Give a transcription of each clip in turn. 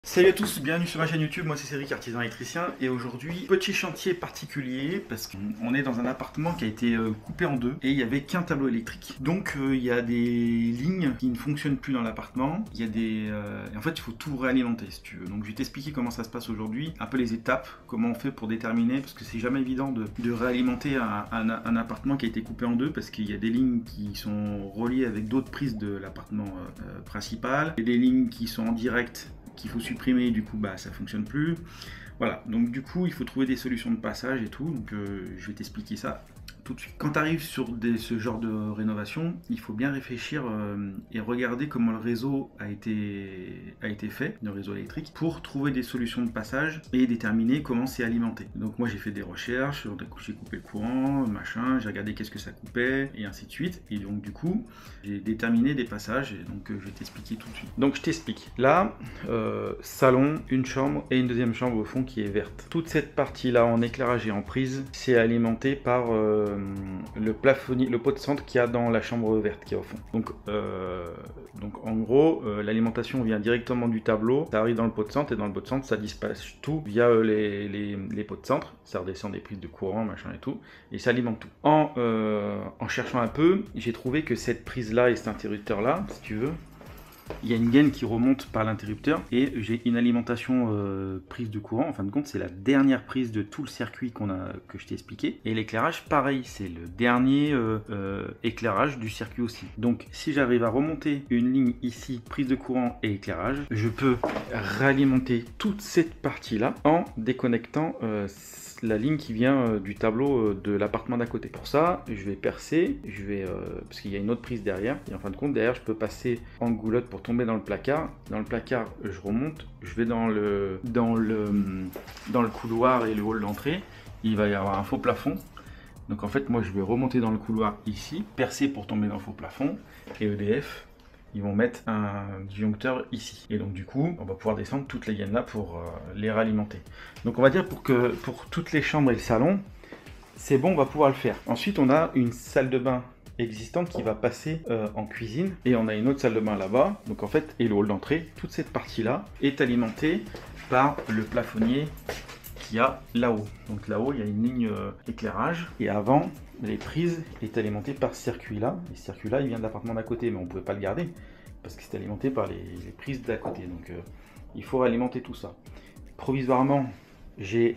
Salut à tous, bienvenue sur ma chaîne YouTube, moi c'est Cédric, artisan électricien, et aujourd'hui, petit chantier particulier, parce qu'on est dans un appartement qui a été coupé en deux, et il n'y avait qu'un tableau électrique. Donc il y a des lignes qui ne fonctionnent plus dans l'appartement, il y a des... et en fait il faut tout réalimenter si tu veux. Donc je vais t'expliquer comment ça se passe aujourd'hui, un peu les étapes, comment on fait pour déterminer, parce que c'est jamais évident de réalimenter un appartement qui a été coupé en deux, parce qu'il y a des lignes qui sont reliées avec d'autres prises de l'appartement principal, et des lignes qui sont en direct, qu'il faut supprimer, du coup bah ça fonctionne plus. Voilà, donc du coup il faut trouver des solutions de passage et tout, donc je vais t'expliquer ça tout de suite. Quand tu arrives sur ce genre de rénovation, il faut bien réfléchir et regarder comment le réseau a été fait, le réseau électrique, pour trouver des solutions de passage et déterminer comment c'est alimenté. Donc moi j'ai fait des recherches, j'ai coupé le courant, machin, j'ai regardé qu'est-ce que ça coupait, et ainsi de suite. Et donc du coup, j'ai déterminé des passages, et donc je vais t'expliquer tout de suite. Donc je t'explique. Là, salon, une chambre et une deuxième chambre au fond qui est verte. Toute cette partie-là en éclairage et en prise, c'est alimenté par le plafonnier, le pot de centre qu'il y a dans la chambre verte qui est au fond. Donc en gros, l'alimentation vient directement du tableau, ça arrive dans le pot de centre, et dans le pot de centre, ça dispatche tout via les pots de centre, ça redescend des prises de courant, machin et tout, et ça alimente tout. En cherchant un peu, j'ai trouvé que cette prise-là et cet interrupteur-là, si tu veux, il y a une gaine qui remonte par l'interrupteur, et j'ai une alimentation prise de courant. En fin de compte, c'est la dernière prise de tout le circuit que je t'ai expliqué. Et l'éclairage, pareil, c'est le dernier éclairage du circuit aussi. Donc si j'arrive à remonter une ligne ici, prise de courant et éclairage, je peux réalimenter toute cette partie-là en déconnectant la ligne qui vient du tableau de l'appartement d'à côté. Pour ça, je vais percer, parce qu'il y a une autre prise derrière, et en fin de compte, derrière, je peux passer en goulotte pour tomber dans le placard. Dans le placard, je remonte, je vais dans le couloir et le hall d'entrée. Il va y avoir un faux plafond. Donc en fait, moi, je vais remonter dans le couloir ici, percer pour tomber dans le faux plafond, et EDF, ils vont mettre un disjoncteur ici. Et donc du coup, on va pouvoir descendre toutes les gaines là pour les réalimenter. Donc on va dire pour toutes les chambres et le salon, c'est bon, on va pouvoir le faire. Ensuite, on a une salle de bain existante qui va passer en cuisine, et on a une autre salle de bain là-bas. Donc en fait, et le hall d'entrée, toute cette partie-là est alimentée par le plafonnier qu'il y a là-haut. Donc là-haut, il y a une ligne éclairage, et avant, les prises est alimentée par ce circuit-là. Et ce circuit-là, il vient de l'appartement d'à côté, mais on ne pouvait pas le garder parce que c'est alimenté par les prises d'à côté. Donc il faut alimenter tout ça. Provisoirement, je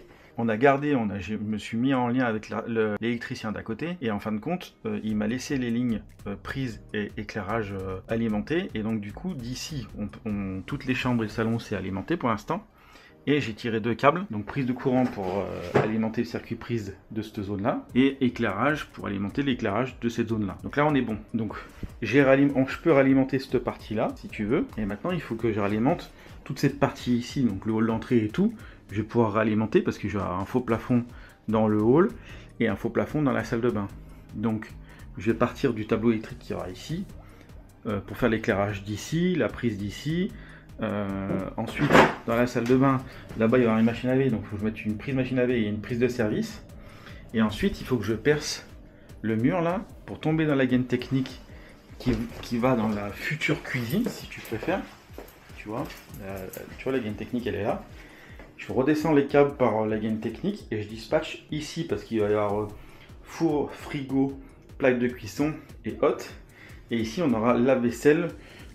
me suis mis en lien avec l'électricien d'à côté, et en fin de compte, il m'a laissé les lignes prises et éclairage alimentées. Et donc du coup, d'ici, toutes les chambres et le salon, c'est alimenté pour l'instant. Et j'ai tiré deux câbles, donc prise de courant pour alimenter le circuit prise de cette zone-là, et éclairage pour alimenter l'éclairage de cette zone-là. Donc là, on est bon. Donc je peux réalimenter cette partie-là, si tu veux. Et maintenant, il faut que je réalimente toute cette partie ici, donc le hall d'entrée et tout. Je vais pouvoir réalimenter parce que j'ai un faux plafond dans le hall et un faux plafond dans la salle de bain. Donc je vais partir du tableau électrique qui y aura ici pour faire l'éclairage d'ici, la prise d'ici. Ensuite, dans la salle de bain, là-bas il y aura une machine à laver, donc il faut que je mette une prise machine à laver et une prise de service. Et ensuite, il faut que je perce le mur là pour tomber dans la gaine technique qui va dans la future cuisine, si tu préfères. Tu vois la gaine technique, elle est là. Je redescends les câbles par la gaine technique et je dispatche ici parce qu'il va y avoir four, frigo, plaque de cuisson et hotte. Et ici, on aura la vaisselle.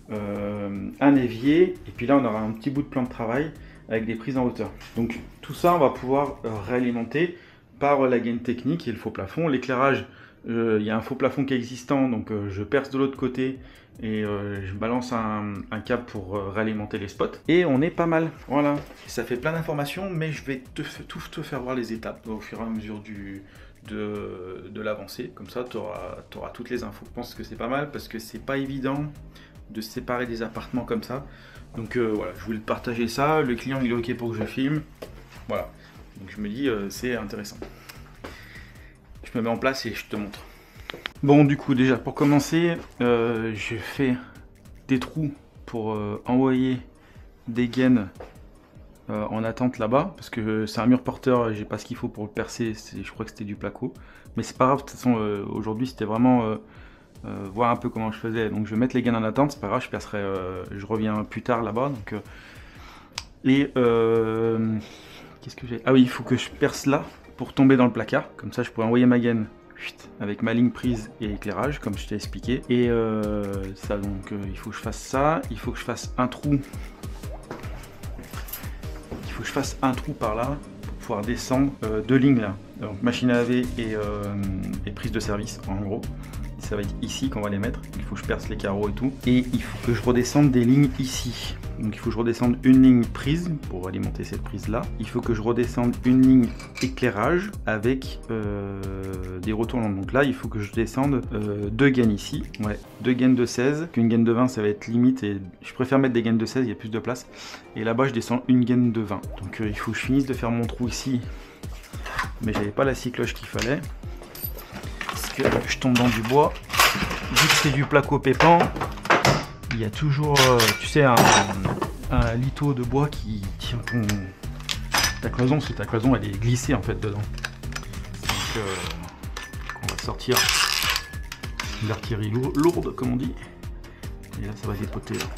Un évier, et puis là on aura un petit bout de plan de travail avec des prises en hauteur. Donc tout ça on va pouvoir réalimenter par la gaine technique et le faux plafond. L'éclairage, il y a un faux plafond qui est existant, donc je perce de l'autre côté et je balance un câble pour réalimenter les spots, et on est pas mal. Voilà, ça fait plein d'informations, mais je vais tout te faire voir les étapes au fur et à mesure de l'avancée. Comme ça tu auras toutes les infos. Je pense que c'est pas mal parce que c'est pas évident de séparer des appartements comme ça. Donc voilà, je voulais partager ça. Le client il est ok pour que je filme. Voilà, donc je me dis c'est intéressant. Je me mets en place et je te montre. Bon, du coup déjà pour commencer, je fais des trous pour envoyer des gaines en attente là-bas, parce que c'est un mur porteur et j'ai pas ce qu'il faut pour le percer. Je crois que c'était du placo, mais c'est pas grave. De toute façon aujourd'hui c'était vraiment voir un peu comment je faisais. Donc je vais mettre les gaines en attente, c'est pas grave, je reviens plus tard là-bas. Donc Et qu'est-ce que j'ai? Ah oui, il faut que je perce là pour tomber dans le placard. Comme ça, je pourrais envoyer ma gaine avec ma ligne prise et éclairage, comme je t'ai expliqué. Et ça, donc, il faut que je fasse ça. Il faut que je fasse un trou. Il faut que je fasse un trou par là pour pouvoir descendre 2 lignes là. Donc, machine à laver et prise de service, en gros. Ça va être ici qu'on va les mettre. Il faut que je perce les carreaux et tout. Et il faut que je redescende des lignes ici. Donc il faut que je redescende une ligne prise pour alimenter cette prise là. Il faut que je redescende une ligne éclairage avec des retournants. Donc là il faut que je descende 2 gaines ici. Ouais, 2 gaines de 16. Qu'une gaine de 20 ça va être limite et je préfère mettre des gaines de 16, il y a plus de place. Et là-bas je descends une gaine de 20. Donc il faut que je finisse de faire mon trou ici. Mais j'avais pas la scie cloche qu'il fallait. Que je tombe dans du bois, vu que c'est du placo pépant, il y a toujours, tu sais, un lito de bois qui tient ta cloison, parce que ta cloison elle est glissée en fait dedans. Donc on va sortir l'artillerie lourde comme on dit, et là ça va dépoter. Là.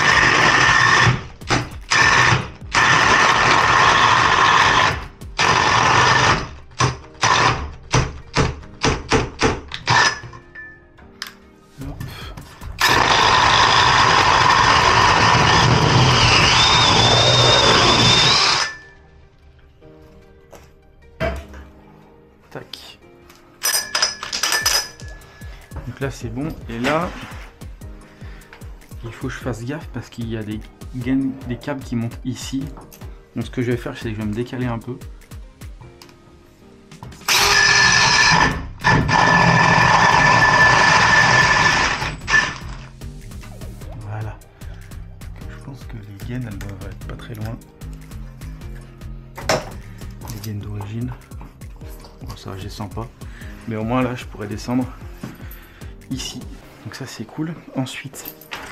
Tac. Donc là c'est bon, et là il faut que je fasse gaffe parce qu'il y a des gaines, des câbles qui montent ici. Donc ce que je vais faire, c'est que je vais me décaler un peu. Voilà. Je pense que les gaines elles doivent être pas très loin. Les gaines d'origine. Bon, ça je les sens pas, mais au moins là je pourrais descendre ici, donc ça c'est cool. Ensuite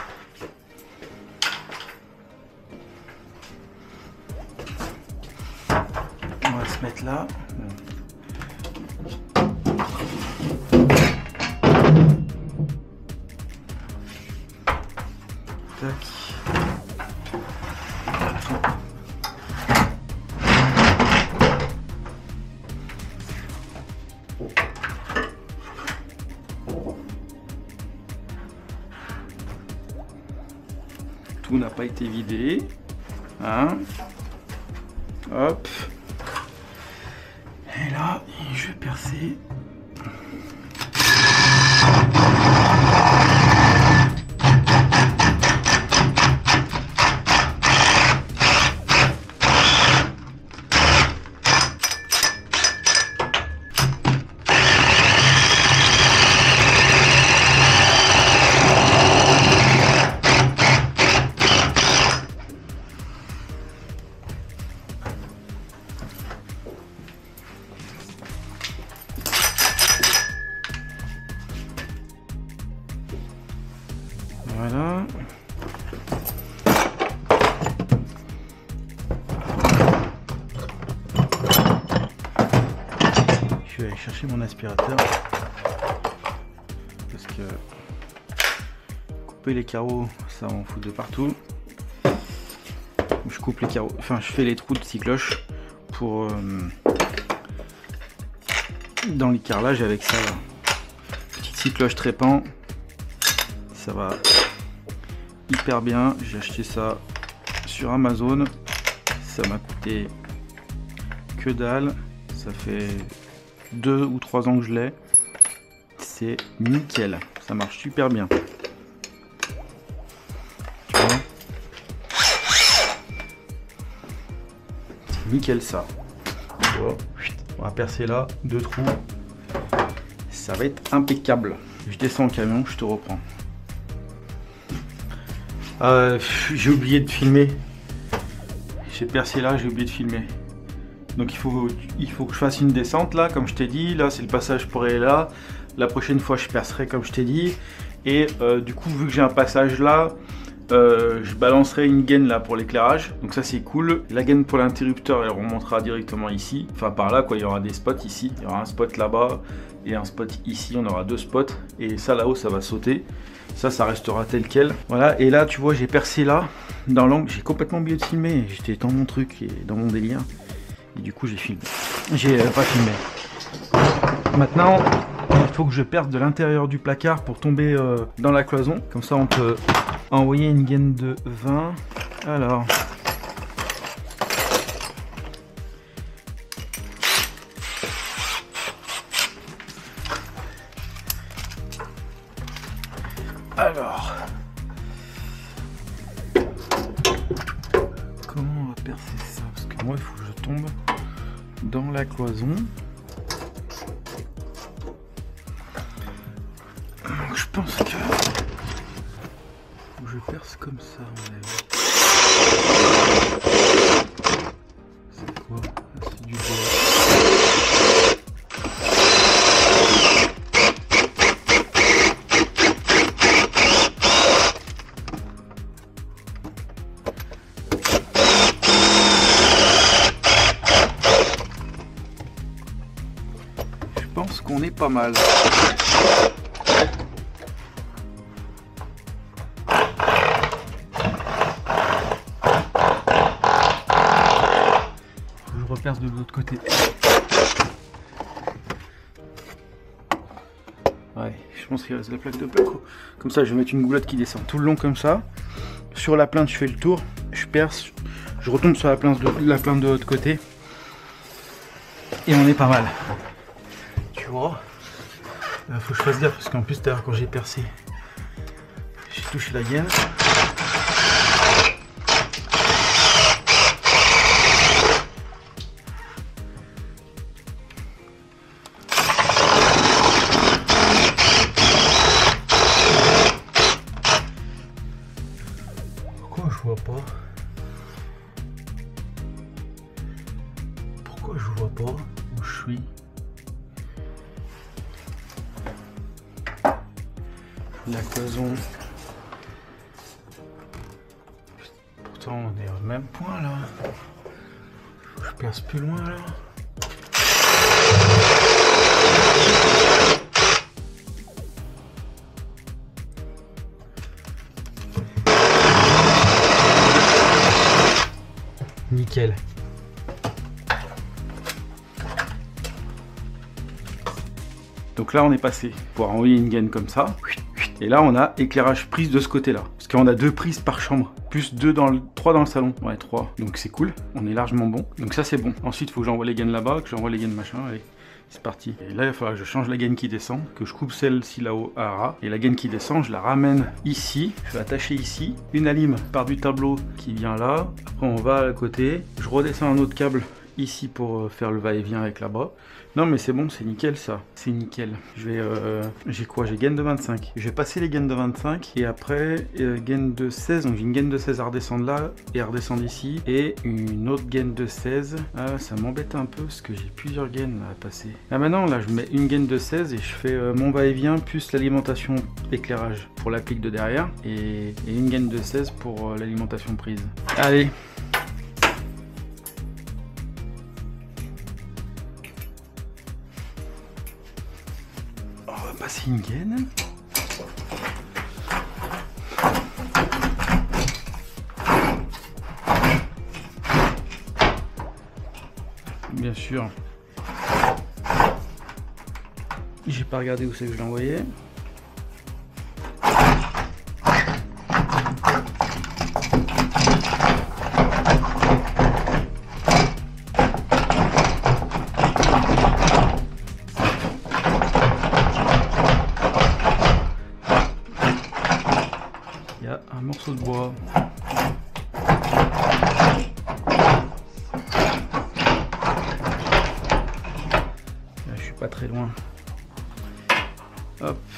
on va se mettre là. Tac. Tout n'a pas été vidé, hein. Hop, et là je vais percer. Voilà. Je vais aller chercher mon aspirateur parce que couper les carreaux, ça en fout de partout. Je coupe les carreaux, enfin je fais les trous de scie cloche pour dans les carrelages avec ça. Là. Petite scie cloche trépan, ça va hyper bien. J'ai acheté ça sur Amazon, ça m'a coûté que dalle, ça fait 2 ou 3 ans que je l'ai, c'est nickel, ça marche super bien. Tu vois, c'est nickel ça. On va percer là 2 trous, ça va être impeccable. Je descends au camion, je te reprends. J'ai oublié de filmer. J'ai percé là, j'ai oublié de filmer. Donc il faut que je fasse une descente là, comme je t'ai dit. Là c'est le passage pour aller là. La prochaine fois je percerai comme je t'ai dit. Et du coup vu que j'ai un passage là, je balancerai une gaine là pour l'éclairage. Donc ça c'est cool. La gaine pour l'interrupteur elle remontera directement ici. Enfin par là quoi, il y aura des spots ici. Il y aura un spot là-bas et un spot ici, on aura 2 spots, et ça là-haut ça va sauter, ça restera tel quel. Voilà, et là tu vois j'ai percé là, dans l'angle, j'ai complètement oublié de filmer, j'étais dans mon truc et dans mon délire, et du coup j'ai filmé, j'ai pas filmé. Maintenant il faut que je perce de l'intérieur du placard pour tomber dans la cloison, comme ça on peut envoyer une gaine de 20, alors... Alors, comment on va percer ça? Parce que moi, il faut que je tombe dans la cloison. Donc, je pense que je perce comme ça. C'est quoi? C'est du bois. Je pense qu'on est pas mal. Je reperce de l'autre côté. Ouais, je pense qu'il reste la plaque de placo. Comme ça, je vais mettre une goulotte qui descend tout le long comme ça. Sur la plainte, je fais le tour, je perce, je retombe sur la plainte de l'autre côté. Et on est pas mal. Tu vois, faut que je fasse gaffe parce qu'en plus tout à l'heure quand j'ai percé, j'ai touché la gaine. Pourquoi je vois pas? Pourquoi je vois pas où je suis? La cloison. Pourtant on est au même point là. Faut que je perce plus loin là. Nickel. Donc là on est passé pour envoyer une gaine comme ça. Et là on a éclairage prise de ce côté là. Parce qu'on a 2 prises par chambre. Plus 3 dans le salon. Ouais 3. Donc c'est cool. On est largement bon. Donc ça c'est bon. Ensuite il faut que j'envoie les gaines là-bas. Que j'envoie les gaines machin. Allez. C'est parti. Et là il va falloir que je change la gaine qui descend. Que je coupe celle-ci là-haut à ras. Et la gaine qui descend je la ramène ici. Je vais attacher ici. Une alime part du tableau qui vient là. Après on va à côté. Je redescends un autre câble ici pour faire le va-et-vient avec là-bas. Non mais c'est bon, c'est nickel ça, c'est nickel. Je vais, j'ai quoi? J'ai gaine de 25. Je vais passer les gaines de 25 et après gaine de 16. Donc j'ai une gaine de 16 à redescendre là et à redescendre ici et une autre gaine de 16. Ah, ça m'embête un peu parce que j'ai plusieurs gaines à passer. Ah maintenant là je mets une gaine de 16 et je fais mon va-et-vient plus l'alimentation éclairage pour l'applique de derrière et une gaine de 16 pour l'alimentation prise. Allez. Passer une gaine. Bien sûr. J'ai pas regardé où c'est que je l'ai envoyé. Il y a un morceau de bois. Là, je suis pas très loin. Hop.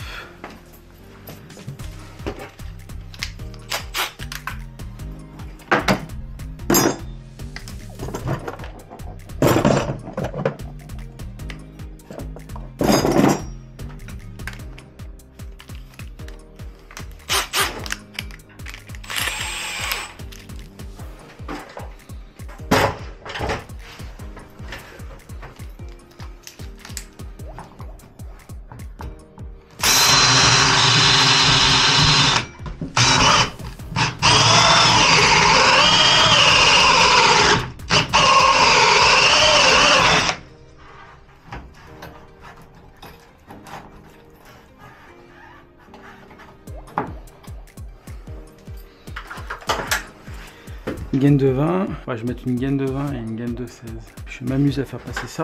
gaine de 20. Ouais, je vais mettre une gaine de 20 et une gaine de 16. Je m'amuse à faire passer ça.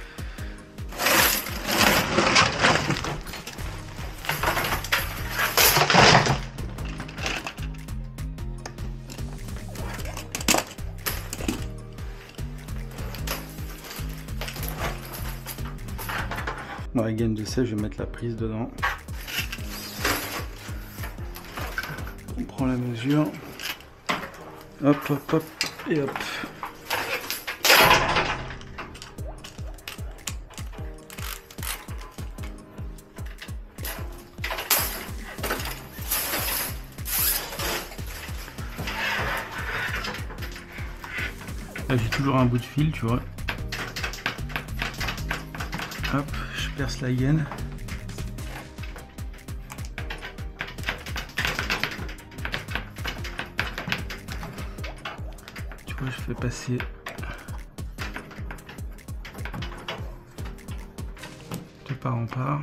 Bon, la gaine de 16, je vais mettre la prise dedans. On prend la mesure. Hop, hop, hop, et hop. Là, j'ai toujours un bout de fil, tu vois. Hop, je perce la gaine. Tu vois, je fais passer de part en part.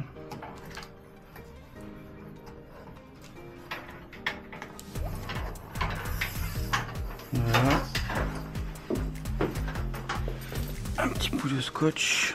Voilà. Un petit bout de scotch.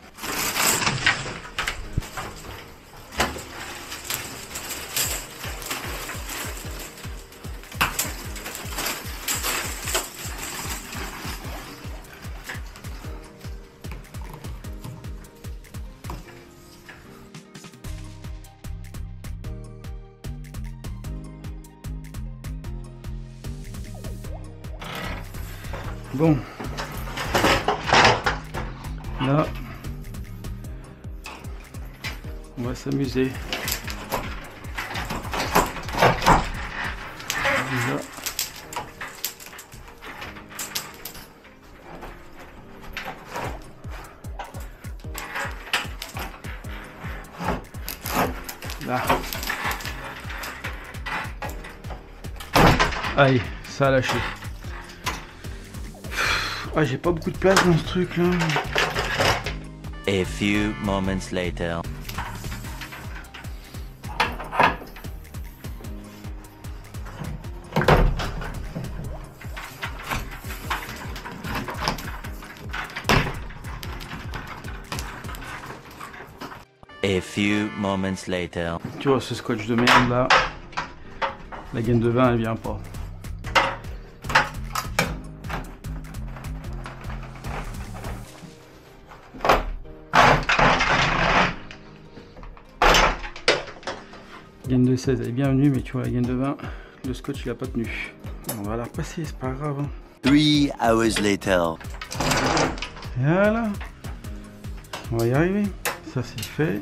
Bon, là, on va s'amuser. Déjà. Là. Aïe, ça a lâché. Ah, j'ai pas beaucoup de place dans ce truc là. A few moments later. A few moments later. Tu vois ce scotch de merde là, la gaine de 20 elle vient pas. Gaine de 16 elle est bienvenue, mais tu vois la gaine de 20, le scotch il a pas tenu. On va la repasser, c'est pas grave. 3 hours later. Voilà, on va y arriver. Ça c'est fait.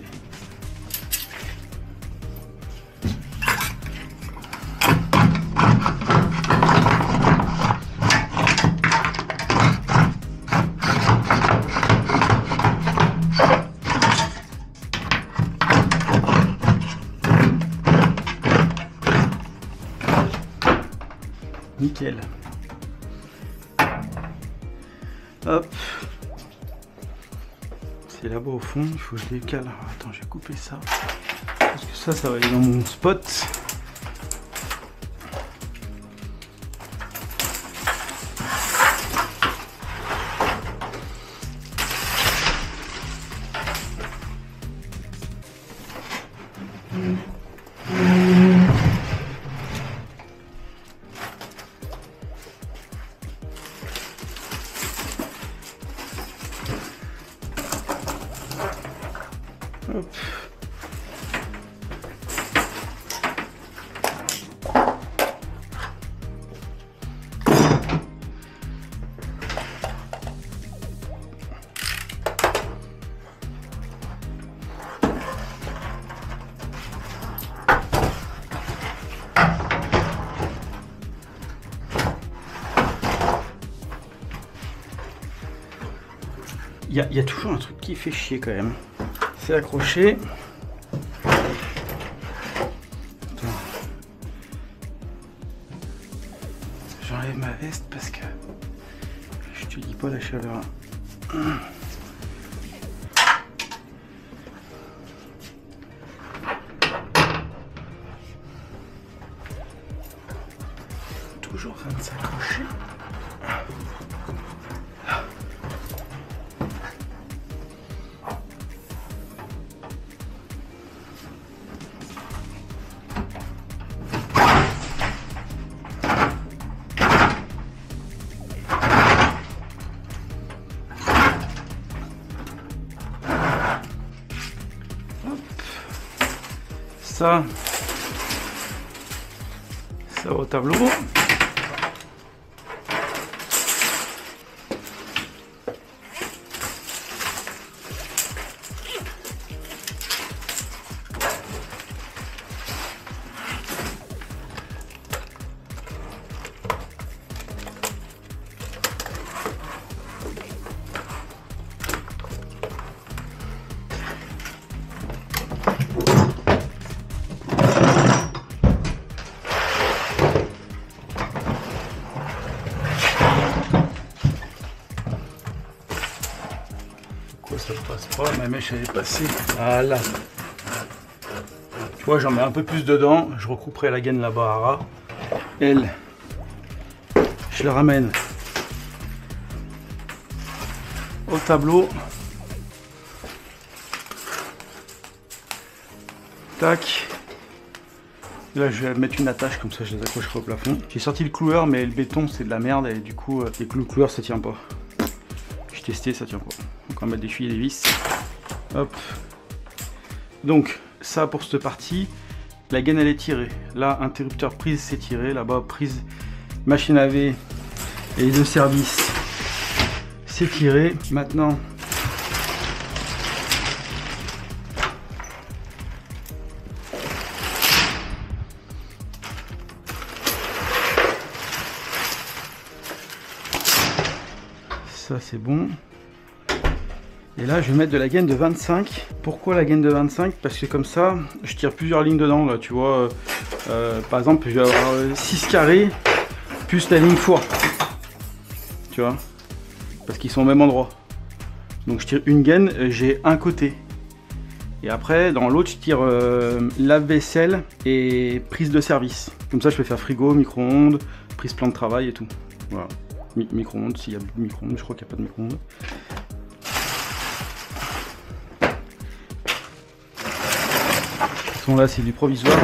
Nickel. Hop. C'est là-bas au fond, il faut que je décale. Attends, je vais couper ça. Parce que ça va aller dans mon spot. Hop. Il y a toujours un truc qui fait chier quand même. C'est accroché. Attends. J'enlève ma veste parce que je te dis pas la chaleur. Toujours en train de s'accrocher. ça va au tableau. Ça passe pas, ma mèche elle est passée. Voilà. Tu vois, j'en mets un peu plus dedans. Je recouperai la gaine là-bas à ras. Elle, je la ramène au tableau. Tac. Là, je vais mettre une attache, comme ça je les accrocherai au plafond. J'ai sorti le cloueur, mais le béton c'est de la merde et du coup, les cloueurs ça tient pas. J'ai testé, ça tient pas. Donc on va mettre des fuites et des vis. Hop. Donc ça pour cette partie, la gaine elle est tirée. Là, interrupteur prise c'est tiré. Là-bas, prise machine à laver et de service c'est tiré. Maintenant, ça c'est bon. Et là je vais mettre de la gaine de 25. Pourquoi la gaine de 25? Parce que comme ça je tire plusieurs lignes dedans là, tu vois. Par exemple je vais avoir 6 carrés plus la ligne four, tu vois, parce qu'ils sont au même endroit. Donc je tire une gaine, j'ai un côté. Et après dans l'autre je tire lave-vaisselle et prise de service. Comme ça je peux faire frigo, micro-ondes, prise plan de travail et tout. Voilà. Micro-ondes, s'il y a micro-ondes, je crois qu'il n'y a pas de micro-ondes. Là c'est du provisoire.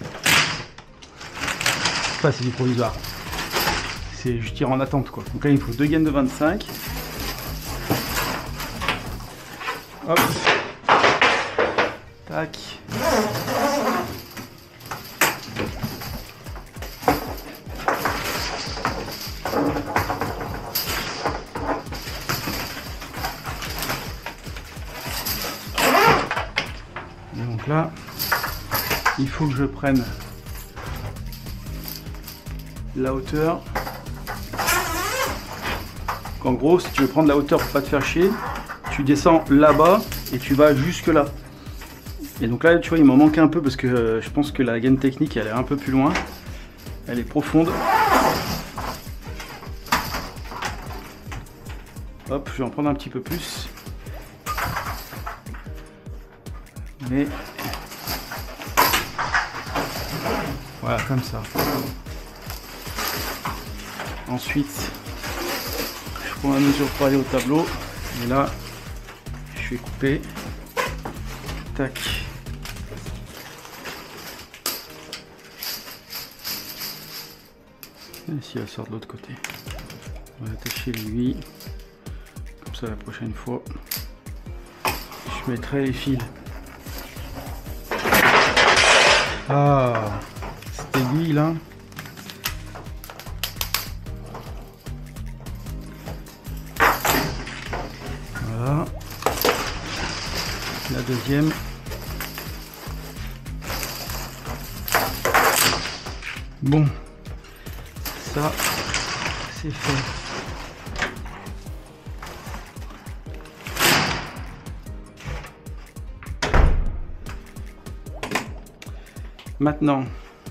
Enfin c'est du provisoire. C'est je tire en attente quoi. Donc là il me faut 2 gaines de 25. Hop. Tac. Et donc là il faut que je prenne la hauteur. En gros, si tu veux prendre la hauteur pour pas te faire chier, tu descends là-bas et tu vas jusque là. Et donc là, tu vois, il m'en manque un peu parce que je pense que la gaine technique, elle est un peu plus loin. Elle est profonde. Hop, je vais en prendre un petit peu plus. Mais voilà, comme ça. Ensuite, je prends la mesure pour aller au tableau. Et là, je vais couper. Tac. Et si elle sort de l'autre côté, on va attacher l'aiguille. Comme ça, la prochaine fois, je mettrai les fils. Ah, cette aiguille là. Voilà. La deuxième. Bon, ça c'est fait. Maintenant,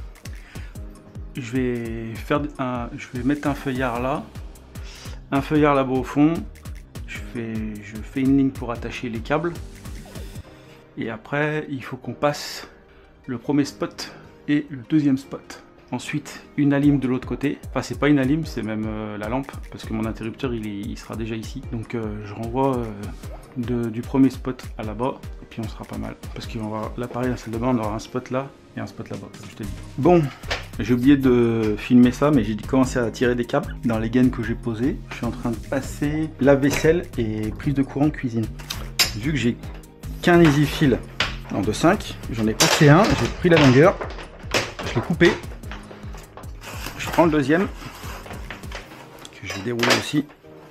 je vais mettre un feuillard là, là-bas au fond. Je fais une ligne pour attacher les câbles. Et après, il faut qu'on passe le premier spot et le deuxième spot. Ensuite, une alime de l'autre côté. Enfin, c'est pas une alime, c'est même la lampe, parce que mon interrupteur, il sera déjà ici. Donc, je renvoie du premier spot à là-bas, et puis on sera pas mal. Parce qu'on va avoir l'appareil à la salle de bain, on aura un spot là et un spot là-bas, comme je t'ai dit. Bon, j'ai oublié de filmer ça, mais j'ai commencé à tirer des câbles dans les gaines que j'ai posées. Je suis en train de passer lave-vaisselle et prise de courant cuisine. Vu que j'ai qu'un easy fil en de 5. J'en ai passé un, j'ai pris la longueur, je l'ai coupé. Je prends le deuxième, que je vais dérouler aussi.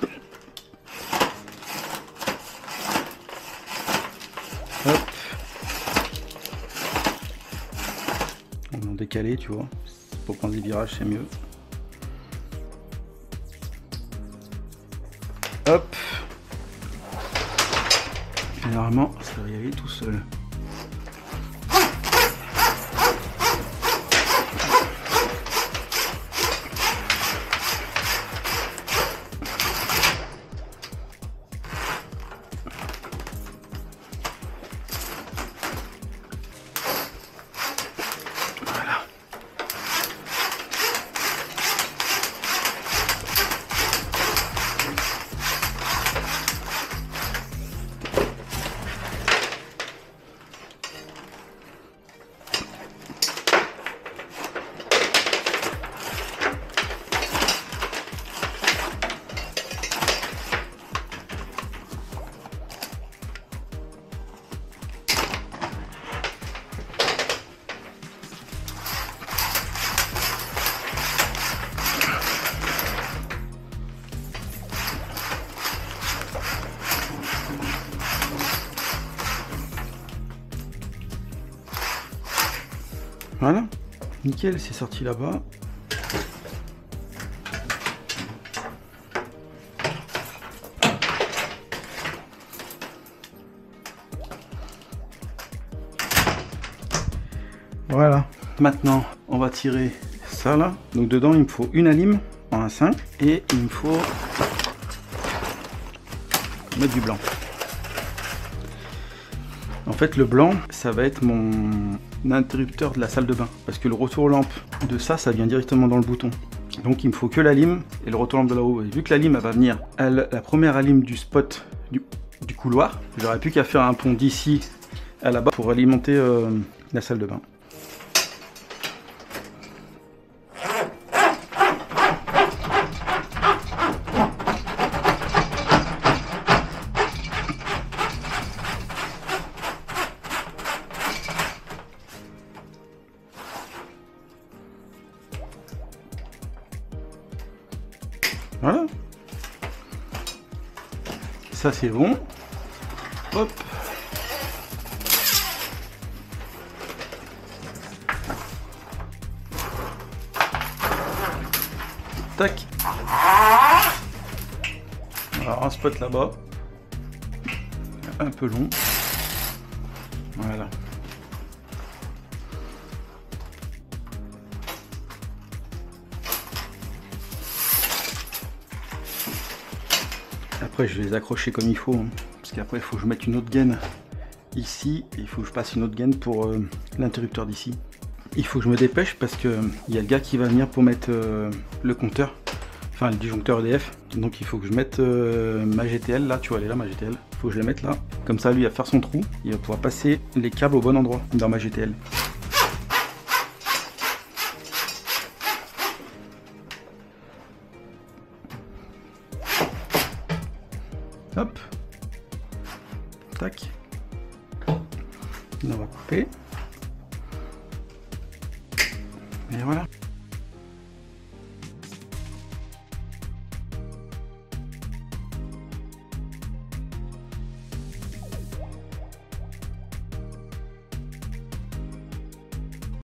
Hop. On en décalé, tu vois. Pour prendre les virages, c'est mieux. Hop. Et normalement, ça va y aller tout seul. Voilà, nickel, c'est sorti là-bas. Voilà, maintenant on va tirer ça là. Donc dedans il me faut une alime en 1,5 et il me faut mettre du blanc. En fait le blanc ça va être mon interrupteur de la salle de bain parce que le retour lampe de ça vient directement dans le bouton. Donc il me faut que la lime et le retour lampe de là-haut. Et vu que la lime elle va venir à la première lime du spot du couloir, j'aurais plus qu'à faire un pont d'ici à là-bas pour alimenter la salle de bain. Voilà. Ça c'est bon. Hop. Tac. Alors un spot là-bas. Un peu long. Voilà. Après je vais les accrocher comme il faut, hein, parce qu'après il faut que je mette une autre gaine ici, et il faut que je passe une autre gaine pour l'interrupteur d'ici. Il faut que je me dépêche parce que il y a le gars qui va venir pour mettre le compteur, enfin le disjoncteur EDF, donc il faut que je mette ma GTL là, tu vois elle est là ma GTL, il faut que je la mette là, comme ça lui il va faire son trou, il va pouvoir passer les câbles au bon endroit dans ma GTL. Hop, tac, on va couper, et voilà.